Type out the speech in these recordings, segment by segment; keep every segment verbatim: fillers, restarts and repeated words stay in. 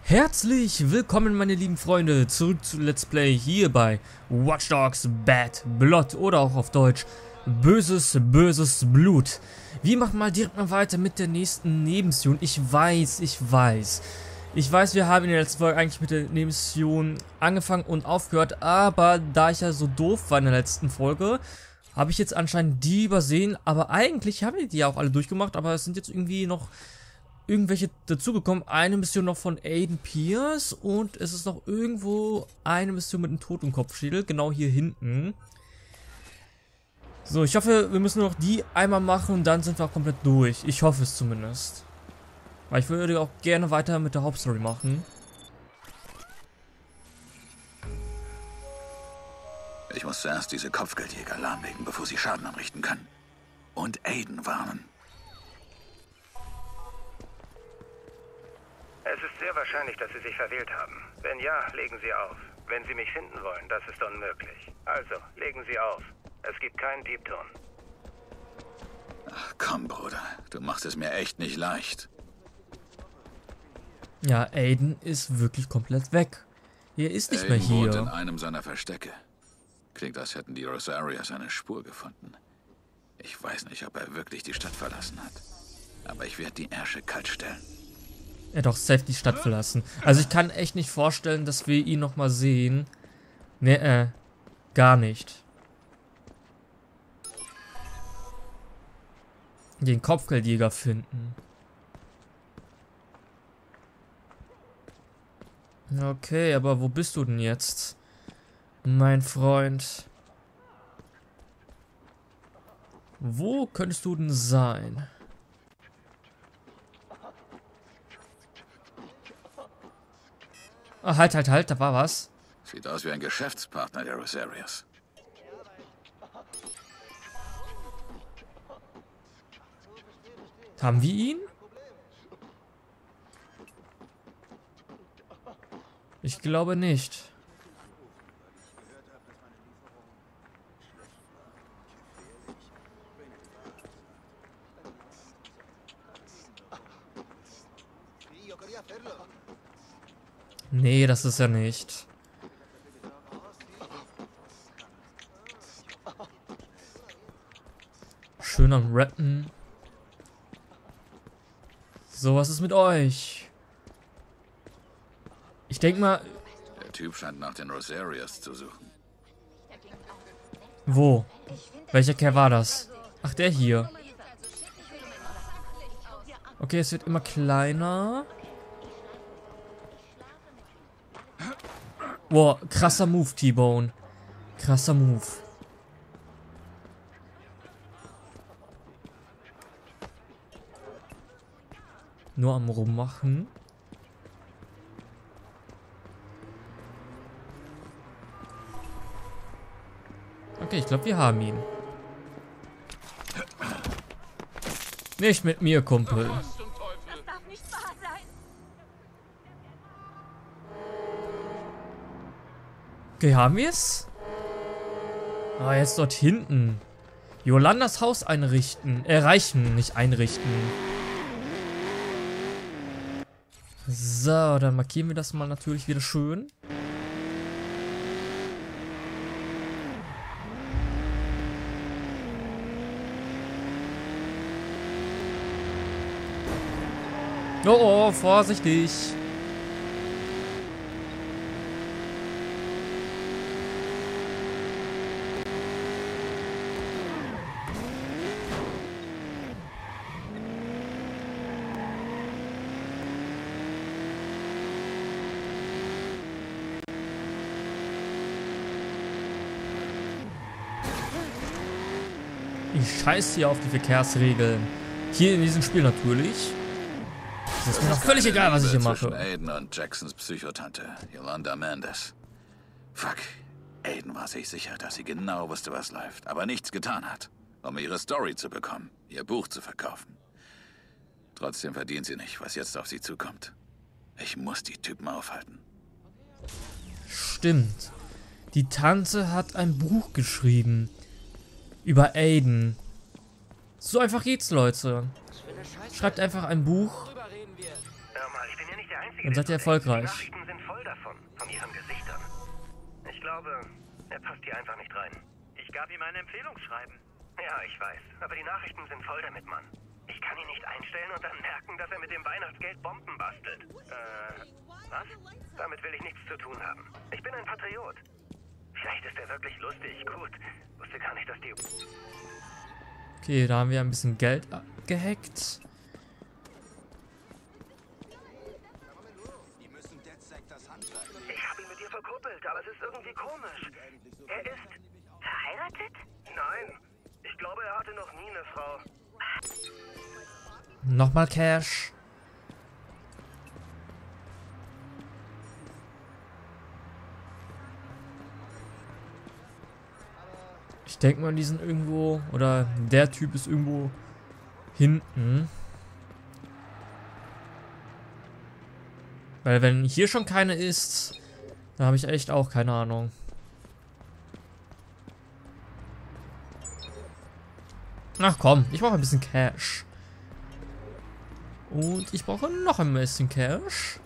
Herzlich willkommen, meine lieben Freunde, zurück zu Let's Play hier bei Watch Dogs Bad Blood oder auch auf Deutsch Böses, böses Blut. Wir machen mal direkt mal weiter mit der nächsten Nebenmission. Ich weiß, ich weiß. Ich weiß, wir haben in der letzten Folge eigentlich mit der Nebenmission angefangen und aufgehört, aber da ich ja so doof war in der letzten Folge, habe ich jetzt anscheinend die übersehen. Aber eigentlich haben wir die ja auch alle durchgemacht, aber es sind jetzt irgendwie noch irgendwelche dazugekommen. Eine Mission noch von Aiden Pierce und es ist noch irgendwo eine Mission mit einem Totenkopfschädel, genau hier hinten. So, ich hoffe, wir müssen nur noch die einmal machen und dann sind wir auch komplett durch. Ich hoffe es zumindest. Weil ich würde auch gerne weiter mit der Hauptstory machen. Ich muss zuerst diese Kopfgeldjäger lahmlegen, bevor sie Schaden anrichten können. Und Aiden warnen. Es ist sehr wahrscheinlich, dass Sie sich verwählt haben. Wenn ja, legen Sie auf. Wenn Sie mich finden wollen, das ist unmöglich. Also, legen Sie auf. Es gibt keinen Piepton. Ach komm, Bruder. Du machst es mir echt nicht leicht. Ja, Aiden ist wirklich komplett weg. Er ist nicht Aiden mehr hier. wohnt in einem seiner Verstecke. Klingt, als hätten die Rosarias eine Spur gefunden. Ich weiß nicht, ob er wirklich die Stadt verlassen hat. Aber ich werde die Ärsche kalt stellen. Er hat doch safe die Stadt verlassen. Also ich kann echt nicht vorstellen, dass wir ihn nochmal sehen. Ne, äh, gar nicht. Den Kopfgeldjäger finden. Okay, aber wo bist du denn jetzt, mein Freund? Wo könntest du denn sein? Ah, halt, halt, halt, da war was. Sieht aus wie ein Geschäftspartner der Rosarias. Haben wir ihn? Ich glaube nicht. Nee, das ist er nicht. Schön am Rappen. So, was ist mit euch? Ich denke mal... Der Typ scheint nach den Rosarias zu suchen. Wo? Welcher Kerl war das? Ach, der hier. Okay, es wird immer kleiner. Boah, krasser Move, T-Bone. Krasser Move. Nur am Rummachen. Okay, ich glaube, wir haben ihn. Nicht mit mir, Kumpel. Das darf nicht wahr sein. Okay, haben wir es? Ah, jetzt dort hinten. Yolandas Haus einrichten. Erreichen, nicht einrichten. So, dann markieren wir das mal natürlich wieder schön. Oh, oh, vorsichtig. Ich scheiße hier auf die Verkehrsregeln. Hier in diesem Spiel natürlich. Es ist mir noch völlig egal, was ich hier Zwischen mache. Aiden und Jacksons Psychotante, Yolanda Mendes. Fuck. Aiden war sich sicher, dass sie genau wusste, was läuft, aber nichts getan hat, um ihre Story zu bekommen, ihr Buch zu verkaufen. Trotzdem verdient sie nicht, was jetzt auf sie zukommt. Ich muss die Typen aufhalten. Stimmt. Die Tante hat ein Buch geschrieben. Über Aiden. So einfach geht's, Leute. Schreibt einfach ein Buch. Hör mal, ich bin ja nicht der Einzige. einzige, Dann seid ihr der so denkt. Die erfolgreich. Nachrichten sind voll davon, von ihren Gesichtern. Ich glaube, er passt hier einfach nicht rein. Ich gab ihm ein Empfehlungsschreiben. Ja, ich weiß. Aber die Nachrichten sind voll damit, Mann. Ich kann ihn nicht einstellen und dann merken, dass er mit dem Weihnachtsgeld Bomben bastelt. Äh, was? Damit will ich nichts zu tun haben. Ich bin ein Patriot. Vielleicht ist er wirklich lustig. Gut. Wusste gar nicht, dass die... Okay, da haben wir ein bisschen Geld abgehackt. Ich habe ihn mit dir verkuppelt, aber es ist irgendwie komisch. Er ist... verheiratet? Nein. Ich glaube, er hatte noch nie eine Frau. Nochmal Cash. Ich denke mal, die sind irgendwo, oder der Typ ist irgendwo hinten. Weil wenn hier schon keine ist, dann habe ich echt auch keine Ahnung. Ach komm, ich brauche ein bisschen Cash. Und ich brauche noch ein bisschen Cash.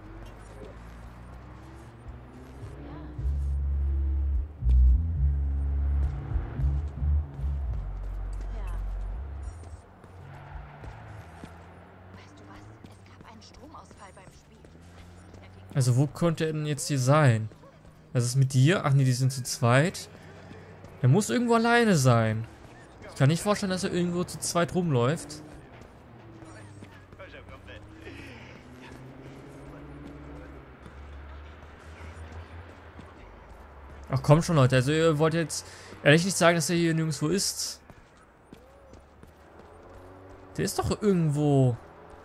Also wo könnte er denn jetzt hier sein? Was ist mit dir? Ach nee, die sind zu zweit. Er muss irgendwo alleine sein. Ich kann nicht vorstellen, dass er irgendwo zu zweit rumläuft. Ach komm schon, Leute. Also ihr wollt jetzt ehrlich nicht sagen, dass er hier nirgendwo ist. Der ist doch irgendwo...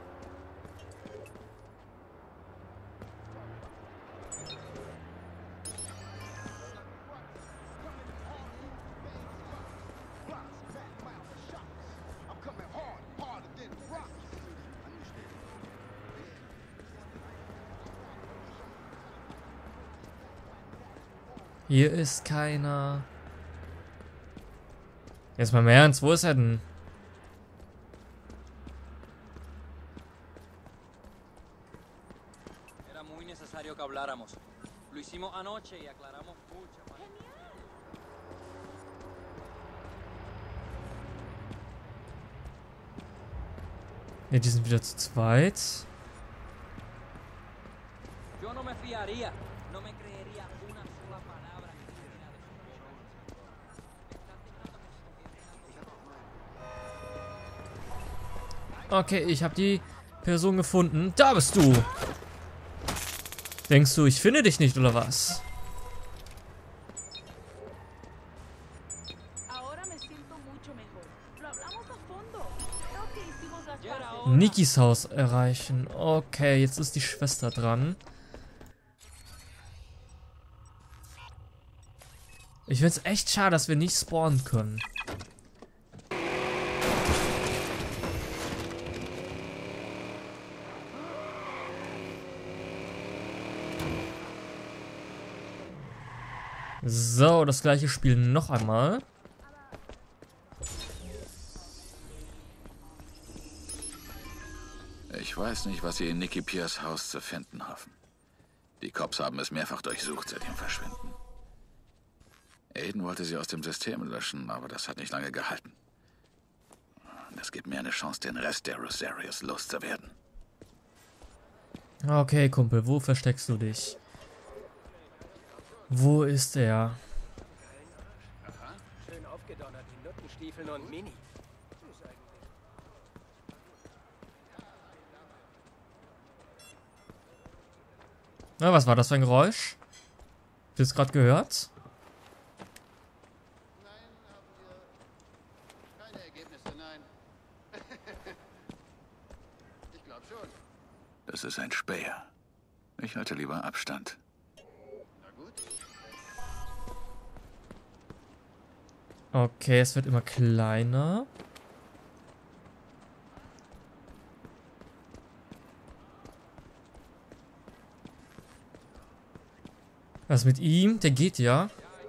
Hier ist keiner. Jetzt mal im Ernst, wo ist er denn? Era muy necesario que habláramos. Lo hicimos anoche y aclaramos muchas. Ne, die sind wieder zu zweit. Yo no me fiaría, no me creería una sola palabra que dijera de su persona. Okay, ich habe die Person gefunden. Da bist du. Denkst du, ich finde dich nicht, oder was? Nikis Haus erreichen. Okay, jetzt ist die Schwester dran. Ich finde es echt schade, dass wir nicht spawnen können. So, das gleiche Spiel noch einmal. Ich weiß nicht, was sie in Nicky Piers Haus zu finden hoffen. Die Cops haben es mehrfach durchsucht seit dem Verschwinden. Aiden wollte sie aus dem System löschen, aber das hat nicht lange gehalten. Das gibt mir eine Chance, den Rest der Rosarios loszuwerden. Okay, Kumpel, wo versteckst du dich? Wo ist er? Schön aufgedonnert in Nuttenstiefeln und Mini. Na, was war das für ein Geräusch? Habt ihr es gerade gehört? Nein, haben wir keine Ergebnisse, nein. Ich glaube schon. Das ist ein Späher. Ich halte lieber Abstand. Na gut. Okay, es wird immer kleiner. Was mit ihm? Der geht ja.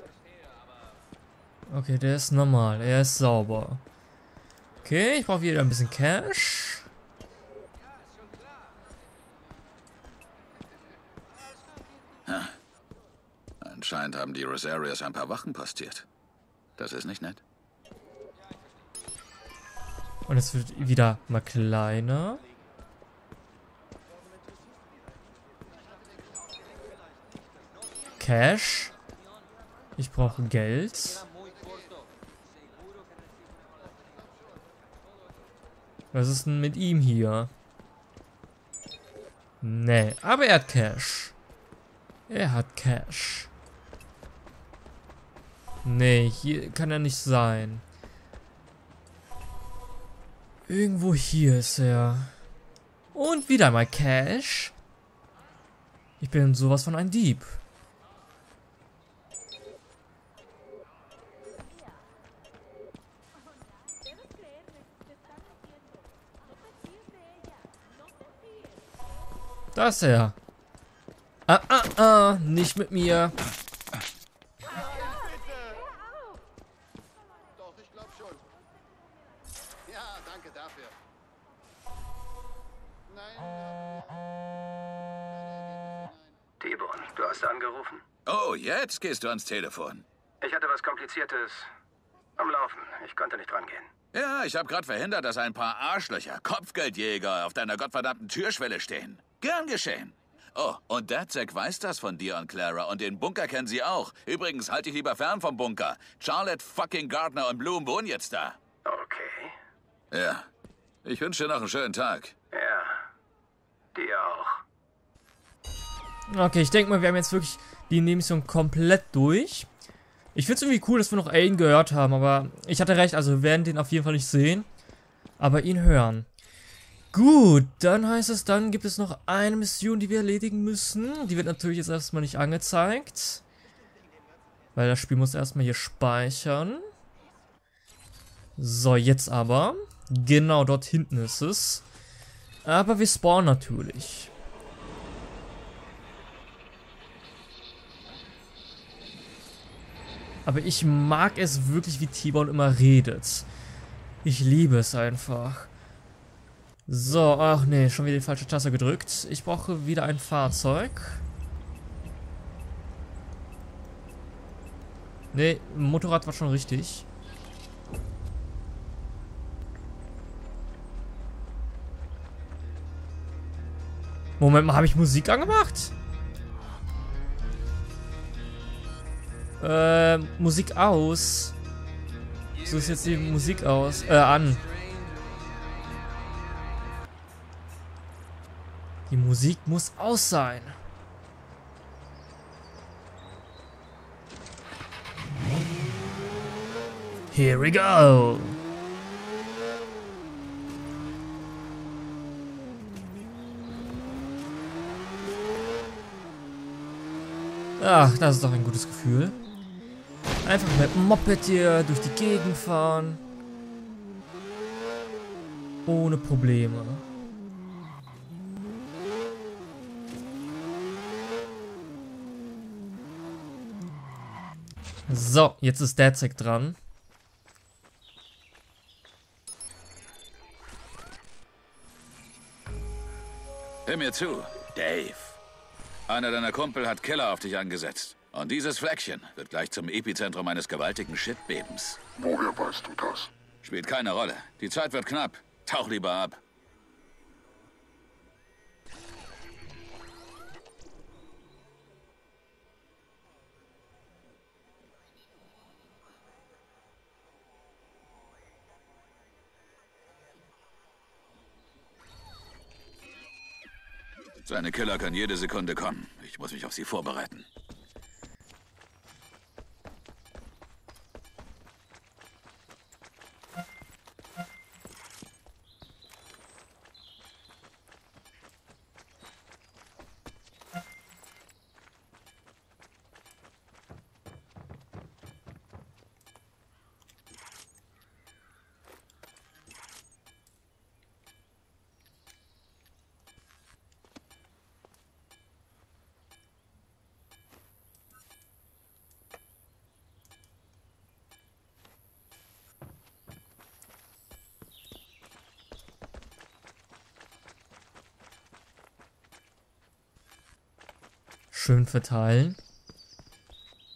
Okay, der ist normal. Er ist sauber. Okay, ich brauche wieder ein bisschen Cash. scheint, haben die Rosarios ein paar Wachen postiert. Das ist nicht nett. Und es wird wieder mal kleiner. Cash. Ich brauche Geld. Was ist denn mit ihm hier? Nee, aber er hat Cash. Er hat Cash. Nee, hier kann er nicht sein. Irgendwo hier ist er. Und wieder mal Cash. Ich bin sowas von ein Dieb. Da ist er. Ah, ah, ah, nicht mit mir. Doch, ich glaube schon. Ja, danke dafür. Nein. Nein. T-Bone, du hast angerufen. Oh, jetzt gehst du ans Telefon. Ich hatte was Kompliziertes am Laufen. Ich konnte nicht rangehen. Ja, ich habe gerade verhindert, dass ein paar Arschlöcher, Kopfgeldjäger, auf deiner gottverdammten Türschwelle stehen. Gern geschehen. Oh, und Datzek weiß das von dir und Clara und den Bunker kennen sie auch. Übrigens, halt dich lieber fern vom Bunker. Charlotte fucking Gardner und Bloom wohnen jetzt da. Okay. Ja. Ich wünsche dir noch einen schönen Tag. Ja. Dir auch. Okay, ich denke mal, wir haben jetzt wirklich die Nebenmission komplett durch. Ich finde es irgendwie cool, dass wir noch Aiden gehört haben, aber ich hatte recht, also wir werden den auf jeden Fall nicht sehen, aber ihn hören. Gut, dann heißt es, dann gibt es noch eine Mission, die wir erledigen müssen. Die wird natürlich jetzt erstmal nicht angezeigt, weil das Spiel muss erstmal hier speichern. So, jetzt aber. Genau, dort hinten ist es. Aber wir spawnen natürlich. Aber ich mag es wirklich, wie T-Bone immer redet. Ich liebe es einfach. So, ach nee, schon wieder die falsche Taste gedrückt. Ich brauche wieder ein Fahrzeug. Nee, Motorrad war schon richtig. Moment mal, habe ich Musik angemacht? Äh, Musik aus. So ist jetzt die Musik aus. Äh, an. Die Musik muss aus sein. Here we go. Ach, das ist doch ein gutes Gefühl. Einfach mit dem Moped hier durch die Gegend fahren. Ohne Probleme. So, jetzt ist Datzek dran. Hör mir zu, Dave. Einer deiner Kumpel hat Killer auf dich angesetzt. Und dieses Fleckchen wird gleich zum Epizentrum eines gewaltigen Shitbebens. Woher weißt du das? Spielt keine Rolle. Die Zeit wird knapp. Tauch lieber ab. Seine Killer können jede Sekunde kommen. Ich muss mich auf sie vorbereiten. Schön verteilen.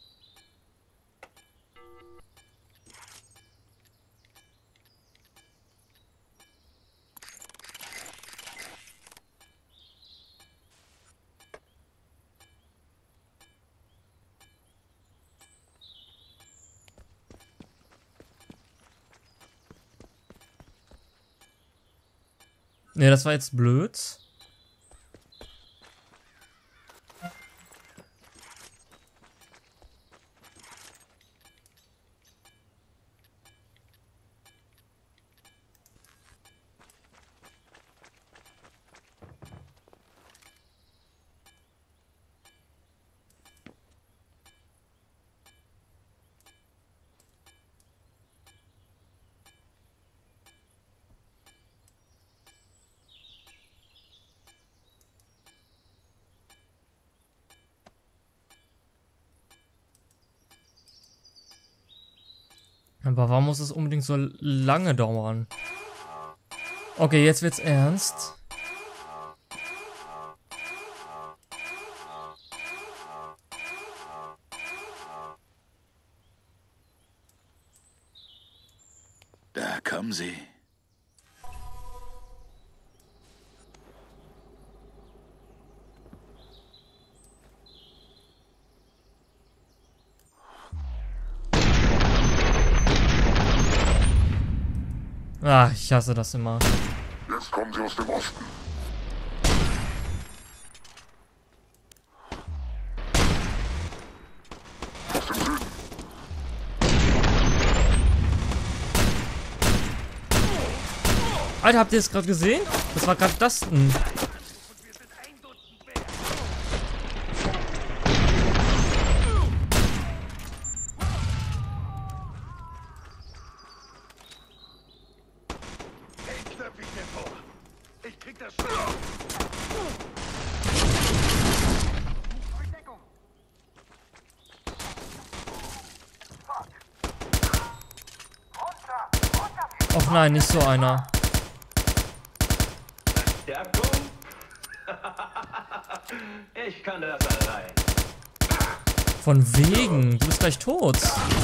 Ne, das war jetzt blöd. Aber warum muss es unbedingt so lange dauern? Okay, jetzt wird's ernst. Da kommen sie. Ah, ich hasse das immer. Jetzt kommen sie aus dem Osten. Aus dem Süden. Alter, habt ihr das gerade gesehen? Das war gerade das. Hm. Ich krieg das schon. Och nein, nicht so einer. Stärkung? Ich kann das allein. Von wegen, du bist gleich tot.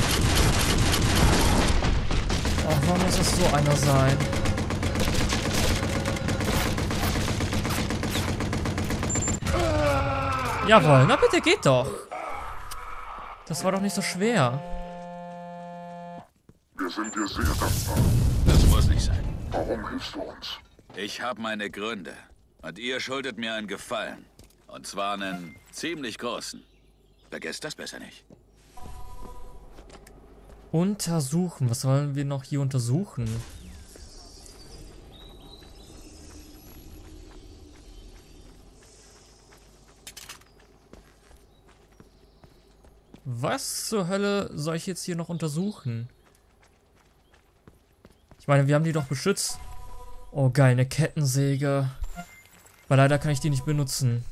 Ach, warum muss das so einer sein? Jawohl, na bitte, geht doch. Das war doch nicht so schwer. Wir sind dir sehr dankbar. Das muss nicht sein. Warum hilfst du uns? Ich habe meine Gründe. Und ihr schuldet mir einen Gefallen. Und zwar einen ziemlich großen. Vergesst das besser nicht. Untersuchen. Was sollen wir noch hier untersuchen? Was zur Hölle soll ich jetzt hier noch untersuchen? Ich meine, wir haben die doch beschützt. Oh geil, eine Kettensäge. Aber leider kann ich die nicht benutzen.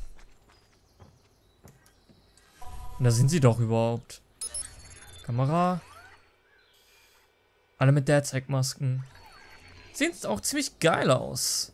Und da sind sie doch überhaupt. Kamera. Alle mit DedSec-Masken. Sehen auch ziemlich geil aus.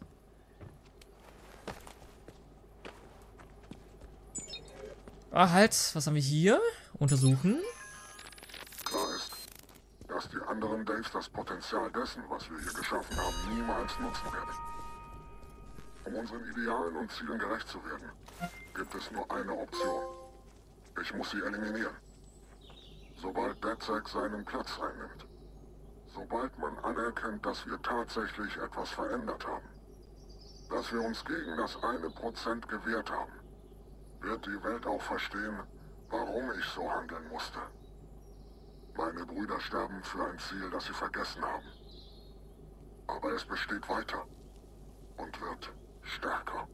Ah, halt. Was haben wir hier? Untersuchen. Klar ist, dass die anderen Daves das Potenzial dessen, was wir hier geschaffen haben, niemals nutzen werden. Um unseren Idealen und Zielen gerecht zu werden, gibt es nur eine Option. Ich muss sie eliminieren. Sobald DedSec seinen Platz einnimmt. Sobald man anerkennt, dass wir tatsächlich etwas verändert haben. Dass wir uns gegen das eine Prozent gewehrt haben. Wird die Welt auch verstehen, warum ich so handeln musste. Meine Brüder sterben für ein Ziel, das sie vergessen haben. Aber es besteht weiter und wird stärker.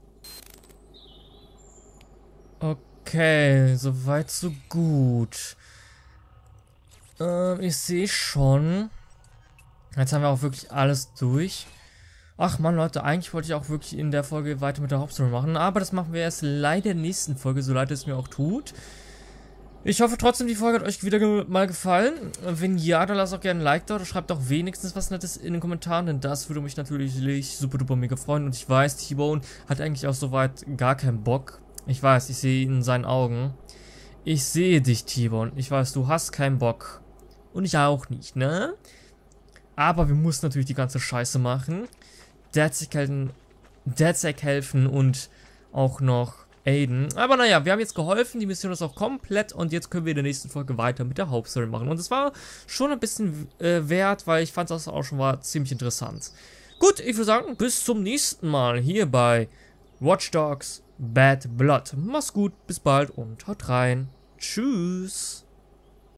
Okay, soweit so gut. Ähm, ich sehe schon. Jetzt haben wir auch wirklich alles durch. Ach man, Leute, eigentlich wollte ich auch wirklich in der Folge weiter mit der Hauptstory machen, aber das machen wir erst leider in der nächsten Folge, so leid es mir auch tut. Ich hoffe trotzdem, die Folge hat euch wieder ge mal gefallen. Wenn ja, dann lasst auch gerne ein Like da oder schreibt auch wenigstens was Nettes in den Kommentaren, denn das würde mich natürlich super duper mega freuen. Und ich weiß, T-Bone hat eigentlich auch soweit gar keinen Bock. Ich weiß, ich sehe ihn in seinen Augen. Ich sehe dich, T-Bone. Ich weiß, du hast keinen Bock. Und ich auch nicht, ne? Aber wir mussten natürlich die ganze Scheiße machen. DedSec helfen, DedSec helfen und auch noch Aiden. Aber naja, wir haben jetzt geholfen, die Mission ist auch komplett und jetzt können wir in der nächsten Folge weiter mit der Hauptstory machen. Und es war schon ein bisschen äh, wert, weil ich fand das auch schon mal ziemlich interessant. Gut, ich würde sagen, bis zum nächsten Mal hier bei Watch Dogs Bad Blood. Mach's gut, bis bald und haut rein. Tschüss.